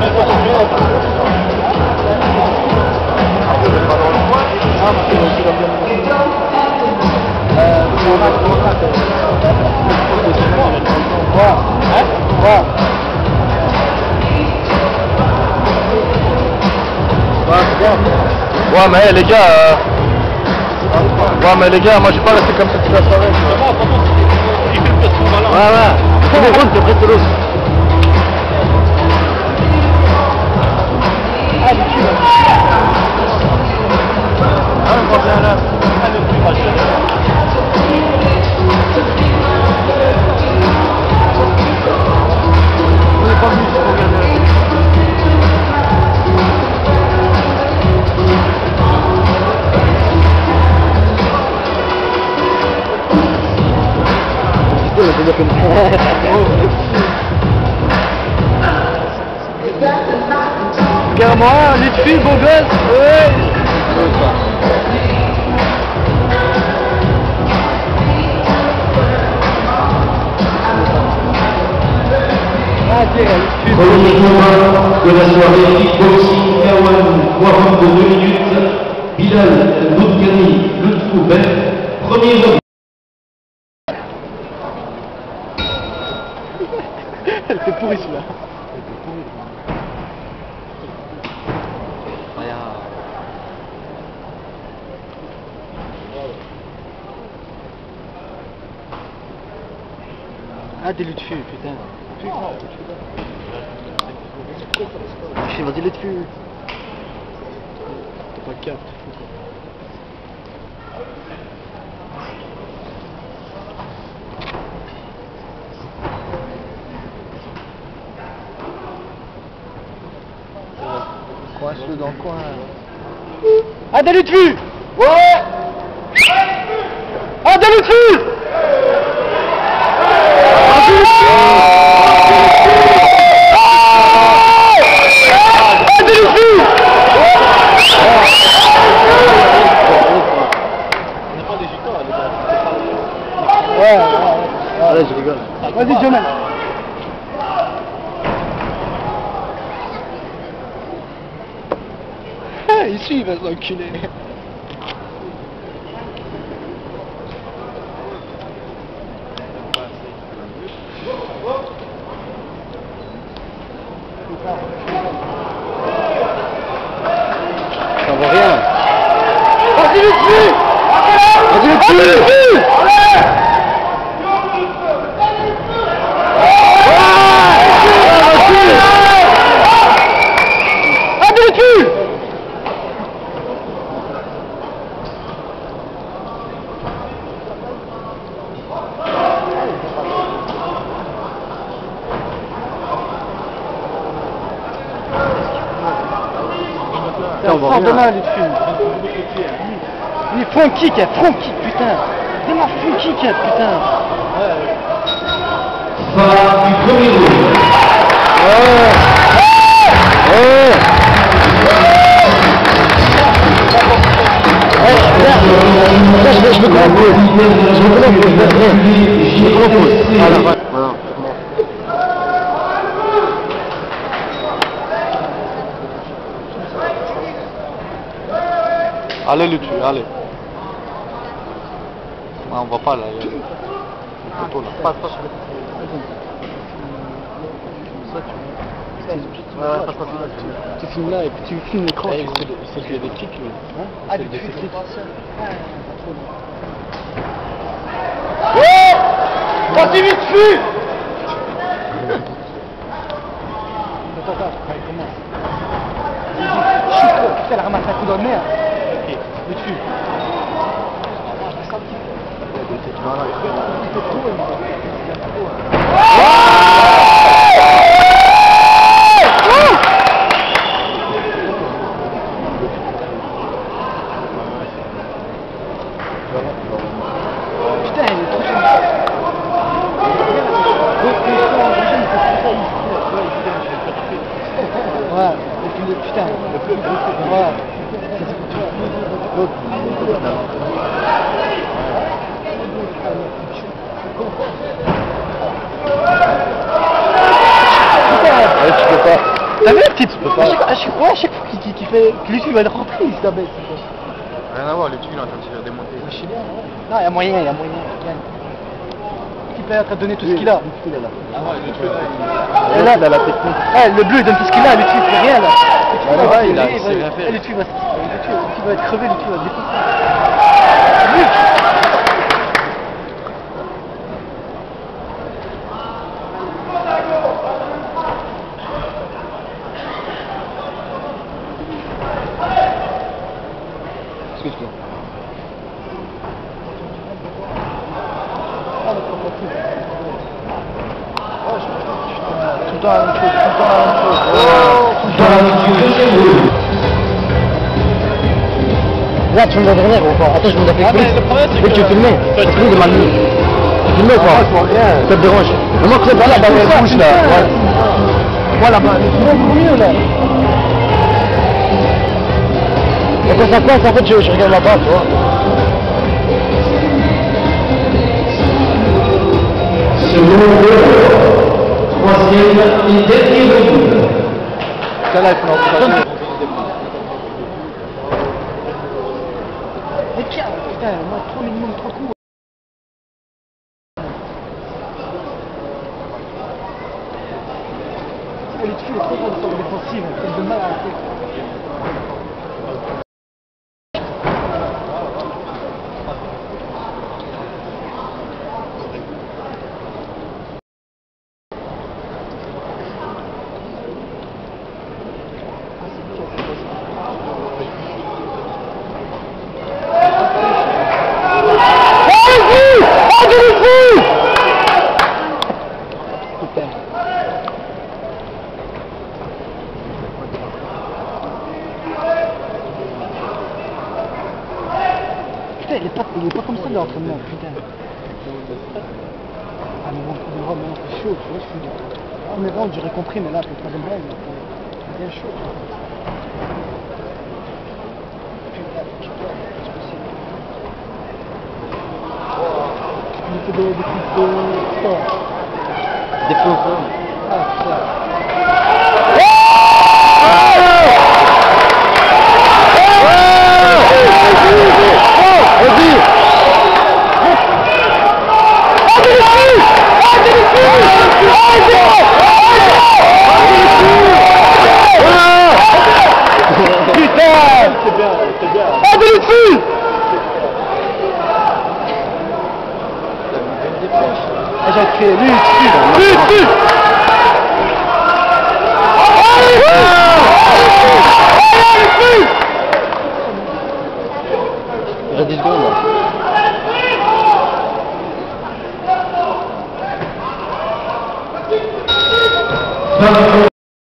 Ouais mais les gars, ouais mais les gars, moi j'ai pas resté comme ça toute la soirée. Ouais, c'est les routes de Bretolos. Regarde-moi, les filles, beau gosse, ouais. Premier combat de la soirée kickboxing K1, 42 minutes. Bilal Boudgani, Lutfou Ben, premier round. Elle était pourrie celui-là. Ah, des luttes dessus, putain. Vas-y, les dessus. T'as pas de carte. Coince-le dans le coin. Ah, des luttes dessus. Ouais. Ah, des luttes dessus. Ouais, je rigole. Vas-y, Jamel. Ah, ici, il va s'enculer. Ça vaut rien. Vas-y, le dessus. Vas-y, le dessus. Sors de là, les filles. Il faut un kick, putain. Démarre front kick, putain. Fin du premier round. Je me compose. Allez le tuer, allez. Ah, on va pas là, il y a le poteau là. Passe. Tu filmes là et puis tu filmes l'écran. C'est qu'il y a des kicks lui. Ah, des kicks. Vas-y vite dessus. Attends, il commence. Putain, elle ramasse un coup dans le nez. Ok, le dessus. Putain, il est trop chaud. Ouais, et puis le putain. Ouais. Tu peux pas. T'as vu la petite? À chaque fois qu'il fait. Que lui, il va être repris, c'est la bête. Rien à voir, les tuyaux, il est en train de se faire démonter. Je sais bien. Non, il y a moyen, il y a moyen. Il peut être donner tout ce qu'il a. Ah ouais, le tuyau, Et là, la technique. Le bleu, il donne tout ce qu'il a, lui, il fait rien là. il sait rien faire. Le tuyau va être crevé, le tuyau va défoncer. Excuse-toi. Tout le temps la même chose, Là, tu me dois dernière ou pas? Attends, je me dois faire le problème, c'est que... tu veux filmer? Tu filmes de ma nuit. Tu filmes ou pas? Ça te dérange? Mais moi, c'est pas là, elle bouge là. Voilà, bah, c'est beaucoup mieux là. Et quand ça coince, en fait, je regarde là-bas, tu vois. Troisième et dernier round. Celle-là, il faut l'encourager. Mais tiens, putain, moi, 3 minimum, 3 coups. Elle est dessus, elle est trop grande sur la défensive, elle fait de mal à la tête. Putain, il est pas comme ça l'entraînement, putain. Ah mais bon, le round maintenant c'est chaud, tu vois, je suis... Ah mais round j'aurais compris, mais là, pour le troisième round, c'est bien chaud, tu vois. Putain, c'est possible. Il fait des coups de sport. Des fois, Ah, putain. J'ai fait lui dessus. il reste 10 secondes là.